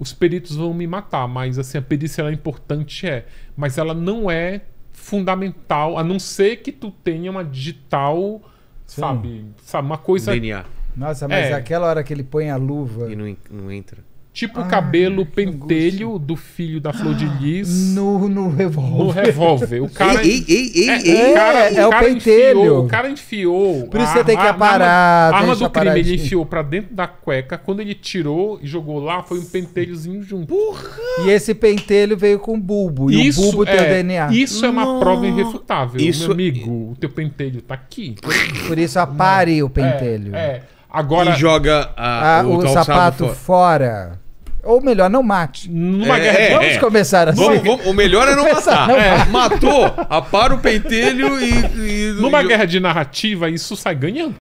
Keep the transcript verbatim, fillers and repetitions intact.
os peritos vão me matar, mas assim, a perícia ela é importante, é. Mas ela não é fundamental, a não ser que tu tenha uma digital, sabe? Sabe, uma coisa... D N A. Nossa, mas É. aquela hora que ele põe a luva... E não, en- não entra. Tipo o Ai, cabelo que pentelho do filho da Flor de Lis No, no no revólver. revólver. O cara... Ei, ei, ei, É, ei, ei. o cara, é o cara pentelho. Enfiou, o cara enfiou. Por isso a você tem que arma- aparar, A arma, a arma deixa do crime ele paradinho. enfiou pra dentro da cueca. Quando ele tirou e jogou lá, foi um pentelhozinho junto. E esse pentelho veio com bulbo. E Isso o bulbo tem o é, D N A. Isso é uma Nossa. prova irrefutável. Isso- Meu amigo, o teu pentelho tá aqui. Por isso apare o pentelho. É, é. Agora, E joga a, Ah, o, o calçado sapato fora. fora. Ou melhor, não mate. numa É, guerra é, de... Vamos começar assim. Vamos, vamos, o melhor é não matar. Não É, matou, apara o pentelho e... e Numa e- guerra de narrativa, isso sai ganhando.